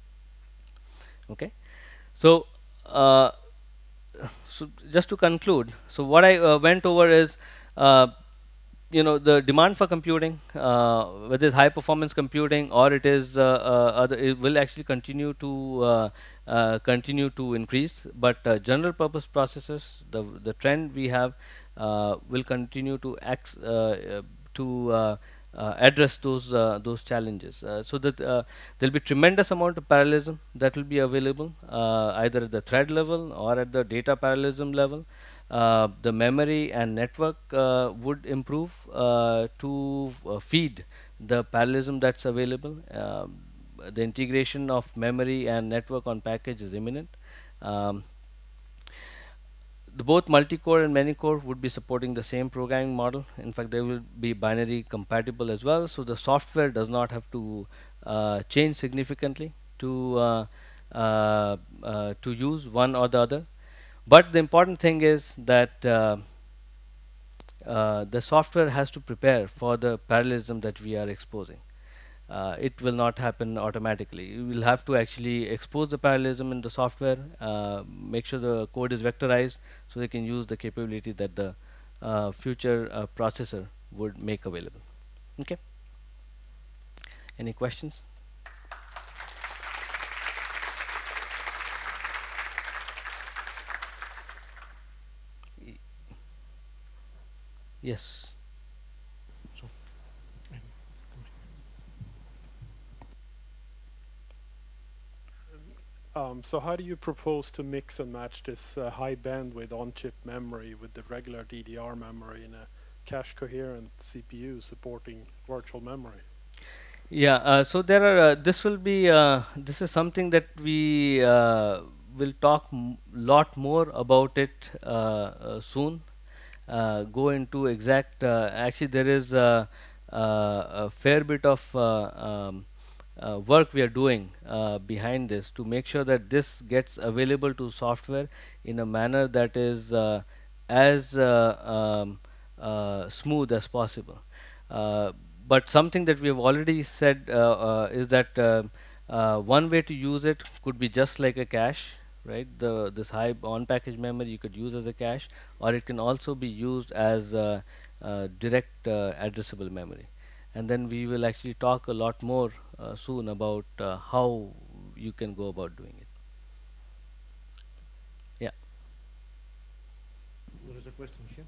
Okay, so uh, so just to conclude, so what I uh, went over is uh, you know, the demand for computing, uh, whether it's high performance computing or it is uh, uh, other, it will actually continue to uh, uh, continue to increase. But uh, general purpose processors, the the trend we have uh, will continue to act, uh, uh, to uh, uh, address those uh, those challenges. Uh, so that uh, there'll be tremendous amount of parallelism that will be available uh, either at the thread level or at the data parallelism level. Uh, the memory and network uh, would improve uh, to uh, feed the parallelism that's available. Uh, the integration of memory and network on package is imminent. Um, the both multi-core and many-core would be supporting the same programming model. In fact, they will be binary compatible as well. So the software does not have to uh, change significantly to uh, uh, uh, to use one or the other. But the important thing is that uh, uh, the software has to prepare for the parallelism that we are exposing. Uh, it will not happen automatically. You will have to actually expose the parallelism in the software, uh, make sure the code is vectorized so they can use the capability that the uh, future uh, processor would make available. Okay. Any questions? Yes. Um, so how do you propose to mix and match this uh, high bandwidth on-chip memory with the regular D D R memory in a cache-coherent C P U supporting virtual memory? Yeah, uh, so there are, uh, this will be, uh, this is something that we uh, will talk m lot more about it uh, uh, soon. Uh, go into exact, uh, actually there is uh, uh, a fair bit of uh, um, uh, work we are doing uh, behind this to make sure that this gets available to software in a manner that is uh, as uh, um, uh, smooth as possible. Uh, but something that we have already said uh, uh, is that uh, uh, one way to use it could be just like a cache, right? The this high on-package memory you could use as a cache, or it can also be used as uh, uh, direct uh, addressable memory. And then we will actually talk a lot more uh, soon about uh, how you can go about doing it. Yeah. There is a question here.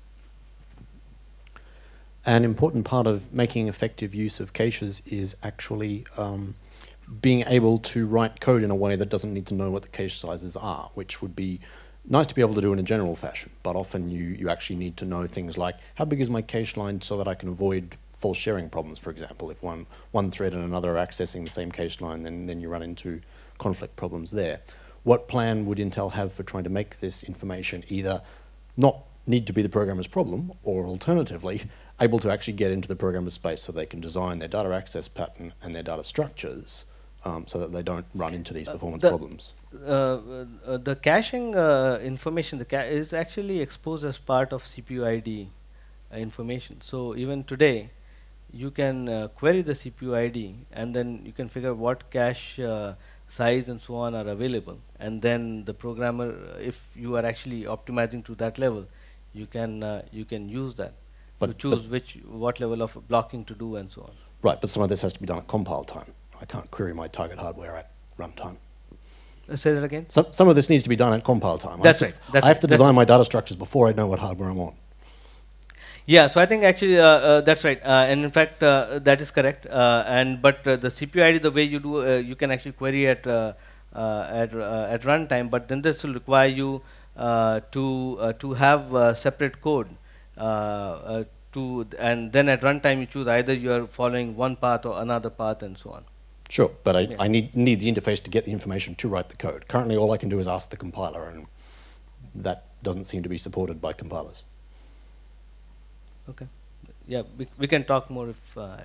An important part of making effective use of caches is actually um, being able to write code in a way that doesn't need to know what the cache sizes are, which would be nice to be able to do in a general fashion, but often you, you actually need to know things like how big is my cache line so that I can avoid false sharing problems, for example. If one, one thread and another are accessing the same cache line, then, then you run into conflict problems there. What plan would Intel have for trying to make this information either not need to be the programmer's problem, or alternatively, able to actually get into the programmer's space so they can design their data access pattern and their data structures um, so that they don't run into these Uh, performance the problems? Uh, uh, the caching uh, information the ca is actually exposed as part of C P U I D uh, information. So even today, you can uh, query the C P U I D, and then you can figure what cache uh, size and so on are available. And then the programmer, uh, if you are actually optimizing to that level, you can uh, you can use that But- to choose which what level of blocking to do and so on. Right, but some of this has to be done at compile time. I can't query my target hardware at runtime. Uh, say that again. Some, some of this needs to be done at compile time. That's I right. have to, That's I have right. to That's design my data structures before I know what hardware I'm on. Yeah, so I think actually uh, uh, that's right, uh, and in fact uh, that is correct. Uh, and but uh, the C P U I D, the way you do, uh, you can actually query at uh, uh, at uh, at runtime, but then this will require you uh, to uh, to have uh, separate code. Uh, uh, to and then at runtime you choose either you are following one path or another path and so on. Sure, but I, Yeah. I need, need the interface to get the information to write the code. Currently, all I can do is ask the compiler, and that doesn't seem to be supported by compilers. Okay. Yeah, we, we can talk more if. Uh,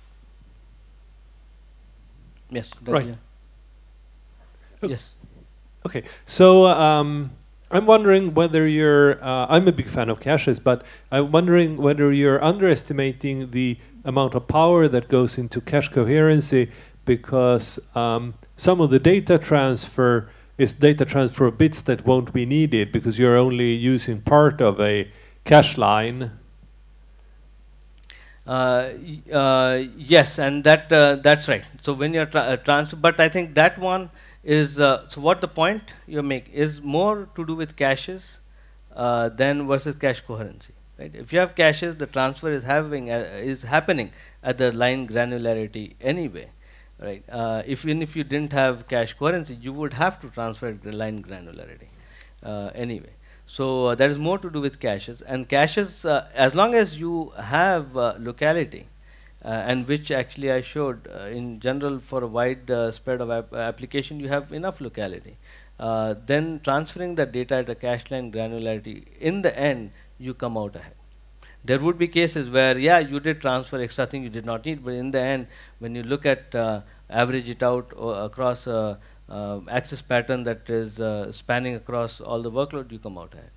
yes. Doug, Right. yeah. Okay. Yes. Okay, so um, I'm wondering whether you're, uh, I'm a big fan of caches, but I'm wondering whether you're underestimating the amount of power that goes into cache coherency, because um, some of the data transfer is data transfer bits that won't be needed because you're only using part of a cache line. Uh, y- uh, yes, and that uh, that's right. So when you're tra uh, transfer, but I think that one is uh, so. What the point you make is more to do with caches uh, than versus cache coherency, right? If you have caches, the transfer is having uh, is happening at the line granularity anyway, right? Uh, if even if you didn't have cache coherency, you would have to transfer at the line granularity uh, anyway. So uh, that is more to do with caches, and caches, uh, as long as you have uh, locality, uh, and which actually I showed uh, in general for a wide uh, spread of ap application, you have enough locality. uh, then transferring that data at a cache line granularity, in the end, you come out ahead. There would be cases where, yeah, you did transfer extra thing you did not need, but in the end, when you look at uh, average it out uh, across uh, uh, access pattern that is uh, spanning across all the workload, you come out ahead.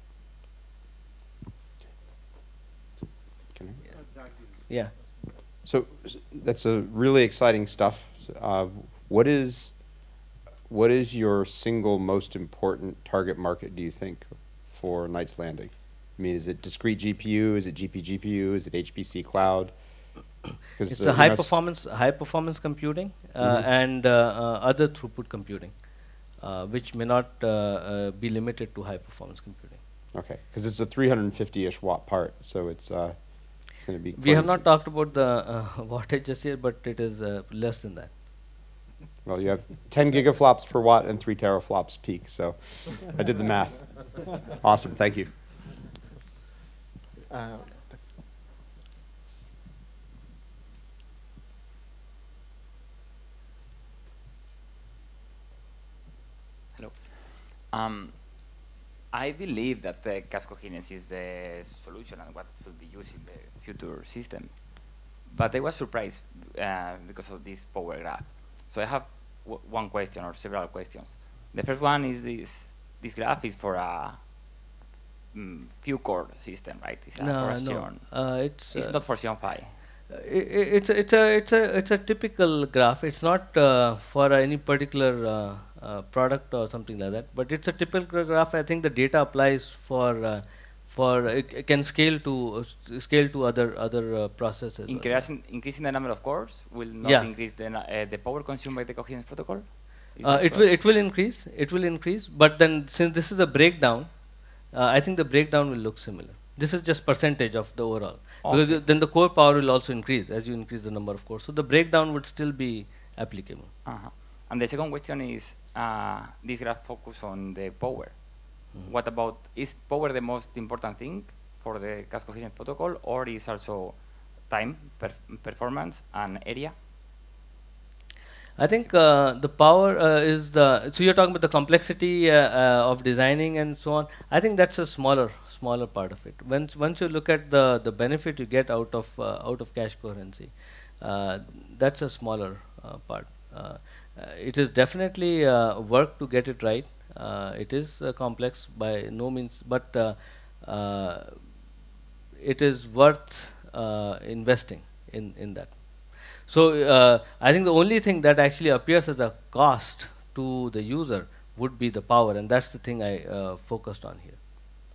Can I? Yeah. So s- that's a really exciting stuff. Uh, what is what is your single most important target market, do you think, for Knight's Landing? I mean, is it discrete G P U? Is it G P G P U? Is it H P C cloud? It's uh, a you high know, s- performance, high performance computing uh, Mhm. and uh, uh, other throughput computing, uh, which may not uh, uh, be limited to high performance computing. Okay, because it's a three hundred fifty-ish watt part, so it's uh, it's going to be. We have quite not s- talked about the uh, wattage just yet, but it is uh, less than that. Well, you have ten gigaflops per watt and three teraflops peak, so I did the math. Awesome, thank you. Uh, Hello. Um, I believe that the cache coherence is the solution and what should be used in the future system. But I was surprised uh, because of this power graph. So I have w one question or several questions. The first one is this: this graph is for a mm, few core system, right? It's uh, for No, a no, Xeon. uh, it's It's uh, not for Xeon five. Uh, i- i- it's a, it's a it's a it's a typical graph. It's not uh, for uh, any particular uh, uh, product or something like that. But it's a typical graph. I think the data applies for uh, for it, it can scale to uh, s- scale to other other uh, processes. as well. Increasing, increasing the number of cores will not Yeah. increase the, nu- uh, the power consumed by the coherence protocol? Is Uh, that it will correct? it will increase. It will increase. But then since this is a breakdown, uh, I think the breakdown will look similar. This is just percentage of the overall. Because Okay. you- then the core power will also increase as you increase the number of cores. So the breakdown would still be applicable. Uh-huh. And the second question is, uh, this graph focus on the power. Mhm. What about, is power the most important thing for the cache coherence protocol, or is also time, perf performance, and area? I think uh, the power uh, is the, so you're talking about the complexity uh, uh, of designing and so on. I think that's a smaller smaller part of it. Once once you look at the the benefit you get out of uh, out of cache coherency, uh, that's a smaller uh, part. Uh, uh, it is definitely uh, work to get it right. Uh, it is uh, complex by no means, but uh, uh, it is worth uh, investing in in that. So uh, I think the only thing that actually appears as a cost to the user would be the power, and that's the thing I uh, focused on here.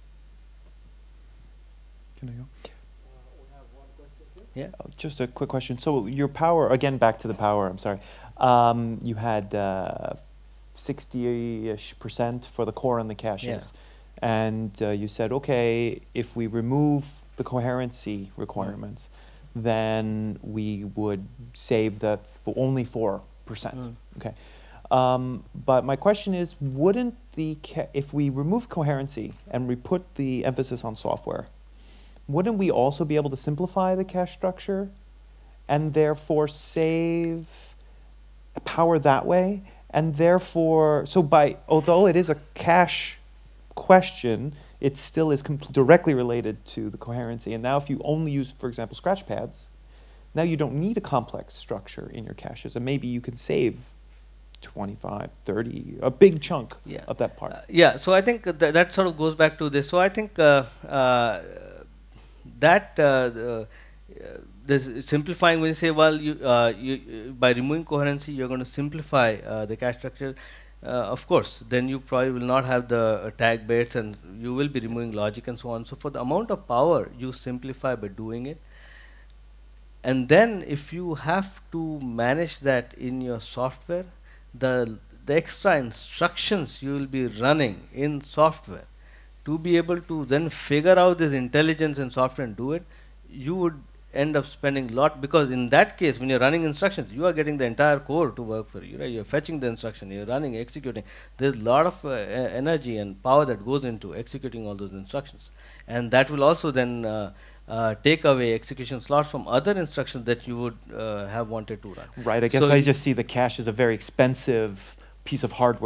Can I go? Yeah. Uh, Just a quick question. So your power, again, back to the power, I'm sorry. Um, you had uh, sixty-ish percent for the core and the caches. And uh, you said, okay, if we remove the coherency requirements, then we would save the f only four percent. Mm. Okay. Um, but my question is, wouldn't the, ca if we remove coherency and we put the emphasis on software, wouldn't we also be able to simplify the cache structure and therefore save power that way? And therefore, so by, although it is a cache question, it still is directly related to the coherency. And now if you only use, for example, scratch pads, now you don't need a complex structure in your caches. And maybe you can save twenty-five, thirty, a big chunk Yeah. of that part. Uh, yeah, so I think th that sort of goes back to this. So I think uh, uh, that uh, the, uh, this simplifying, when you say, well, you, uh, you, uh, by removing coherency, you're going to simplify uh, the cache structure. Uh, of course, then you probably will not have the uh, tag bits, and you will be removing logic and so on. So for the amount of power, you simplify by doing it. And then if you have to manage that in your software, the, the extra instructions you will be running in software to be able to then figure out this intelligence in software and do it, you would end up spending a lot, because in that case, when you're running instructions, you are getting the entire core to work for you, right? You're fetching the instruction, you're running, executing. There's a lot of uh, e energy and power that goes into executing all those instructions. And that will also then uh, uh, take away execution slots from other instructions that you would uh, have wanted to run. Right, I guess So I y- just see the cache as a very expensive piece of hardware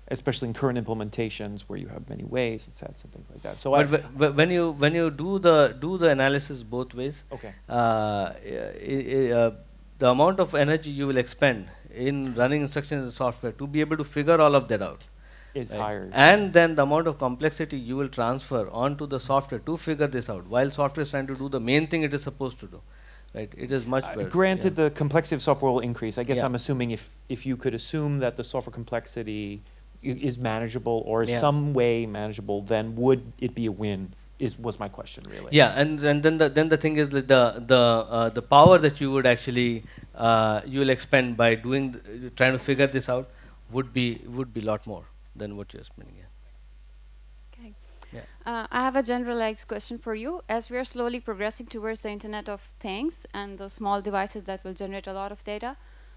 especially in current implementations where you have many ways and sets and things like that. So But I, wh- wh- when you when you do the do the analysis both ways, okay. uh, i- i- uh, the amount of energy you will expend in running instructions in the software to be able to figure all of that out, Is right? higher. And then the amount of complexity you will transfer onto the software to figure this out, while software is trying to do the main thing it is supposed to do, right? It is much Uh, better. granted, yeah. the complexity of software will increase. I guess Yeah. I'm assuming if, if you could assume that the software complexity i- is manageable or is Yeah. some way manageable, then would it be a win? Is was my question really? Yeah, and, and then the then the thing is that the the uh, the power that you would actually uh, you will expend by doing th- trying to figure this out would be would be a lot more than what you're spending. Yeah. Okay. Yeah. Uh, I have a generalized question for you. As we are slowly progressing towards the Internet of Things and those small devices that will generate a lot of data,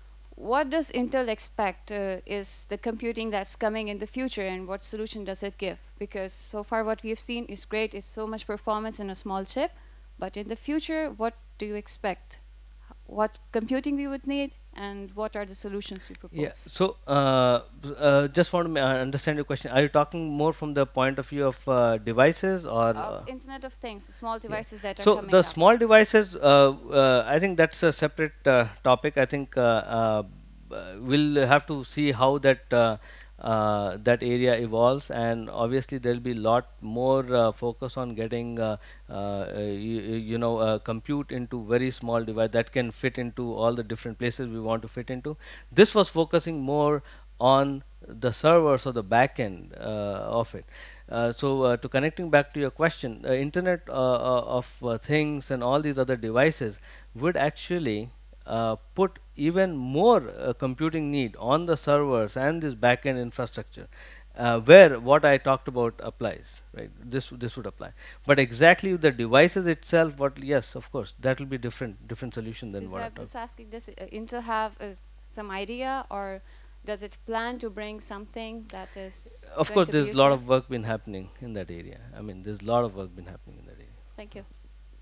what does Intel expect uh, is the computing that's coming in the future, and what solution does it give? Because so far what we've seen is great, is so much performance in a small chip, but in the future, what do you expect? What computing we would need, and what are the solutions you propose? Yeah. So, uh, b- uh, just want to ma- uh, understand your question. Are you talking more from the point of view of uh, devices or? Of uh, Internet of Things, the small devices that are so coming the up. small devices, uh, uh, I think that's a separate uh, topic. I think uh, uh, b- we'll have to see how that uh, uh, that area evolves, and obviously there'll be a lot more uh, focus on getting uh, uh, you, you know uh, compute into very small device that can fit into all the different places we want to fit into. This was focusing more on the servers or the back end uh, of it. Uh, so uh, to connecting back to your question, uh, Internet uh, uh, of uh, Things and all these other devices would actually uh, put even more uh, computing need on the servers and this back-end infrastructure, uh, where what I talked about applies, right? This this would apply. But exactly the devices itself, what yes, of course, that will be different different solution than Is what I I'm talked. just asking, does uh, Intel have uh, some idea, or does it plan to bring something that is Of going course, to be there's a used lot there? of work been happening in that area. I mean, there's a lot of work been happening in that area. Thank you.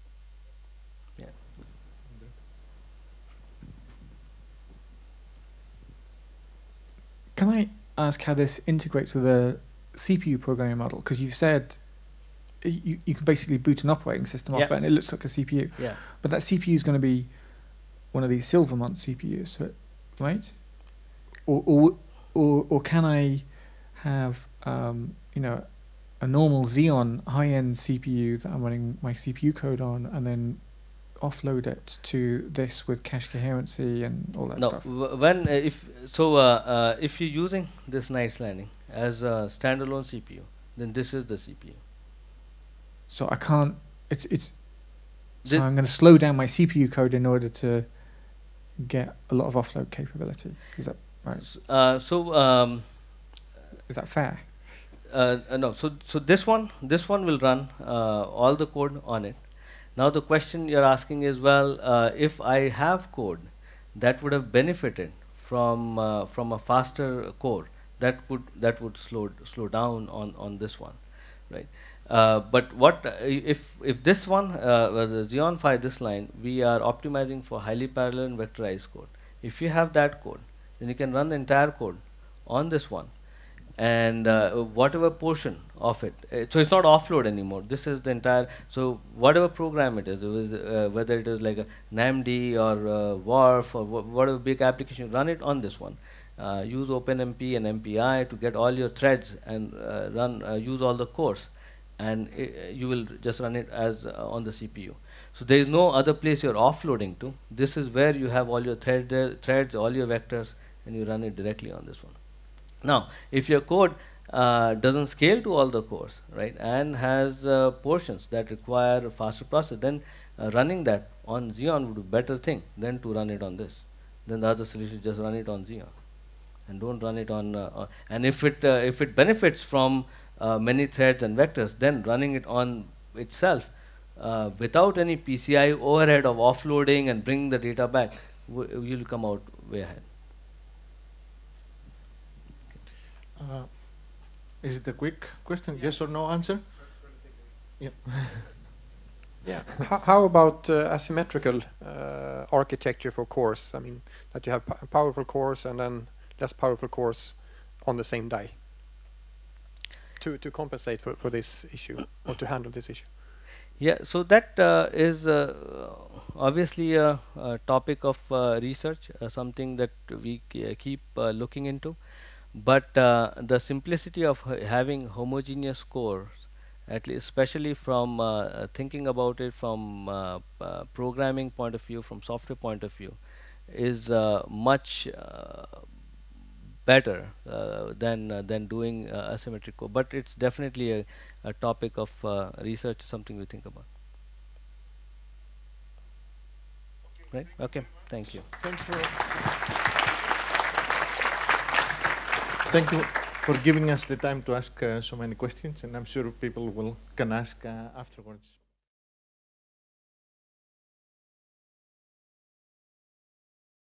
Yeah. Can I ask how this integrates with a C P U programming model? Because you've said y- you, you can basically boot an operating system off Yeah. it and it looks like a C P U. Yeah. But that C P U is going to be one of these Silvermont C P Us, so, right? Or, or, or, or can I have, um, you know, a normal Xeon high-end C P U that I'm running my C P U code on, and then offload it to this with cache coherency and all that No, stuff? w- when uh, if so uh, uh, if you're using this Knights Landing as a standalone C P U, then this is the C P U. So I can't. It's it's. So The- I'm going to slow down my C P U code in order to get a lot of offload capability. Is that right? S- Uh, so um, Is that fair? uh, uh, no, so so this one this one will run uh, all the code on it. Now the question you're asking is, well, uh, if I have code that would have benefited from uh, from a faster core, that would that would slow slow down on on this one, right? Uh, but what uh, if if this one uh, the Xeon five, this line, we are optimizing for highly parallel and vectorized code. If you have that code, then you can run the entire code on this one, and uh, whatever portion of it, uh, so it's not offload anymore. This is the entire. So whatever program it is, it was, uh, whether it is like a NAMD or uh, WARF or wh whatever big application, run it on this one. Uh, use OpenMP and M P I to get all your threads and uh, run uh, use all the cores, and I you will just run it as uh, on the C P U. So there is no other place you're offloading to. This is where you have all your thread there, threads, all your vectors, and you run it directly on this one. Now, if your code uh, doesn't scale to all the cores, right, and has uh, portions that require a faster process, then uh, running that on Xeon would be a better thing than to run it on this. Then the other solution is just run it on Xeon, and don't run it on. Uh, uh, and if it uh, if it benefits from uh, many threads and vectors, then running it on itself uh, without any P C I overhead of offloading and bringing the data back, w you'll come out way ahead. Uh, is it a quick question? Yes or no answer? Yeah. Yeah. How, how about uh, asymmetrical uh, architecture for cores? I mean, that you have p powerful cores and then less powerful cores on the same die. to, to compensate for, for this issue or to handle this issue? Yeah, so that uh, is uh, obviously a, a topic of uh, research, uh, something that we k- keep uh, looking into. But uh, the simplicity of ha- having homogeneous cores, at least especially from uh, uh, thinking about it from uh, uh, programming point of view, from software point of view, is uh, much uh, better uh, than uh, than doing uh, asymmetric code. But it's definitely a, a topic of uh, research, something we think about. Right? Okay. Thank you. Thanks for Thank you for giving us the time to ask uh, so many questions, and I'm sure people will can ask uh, afterwards.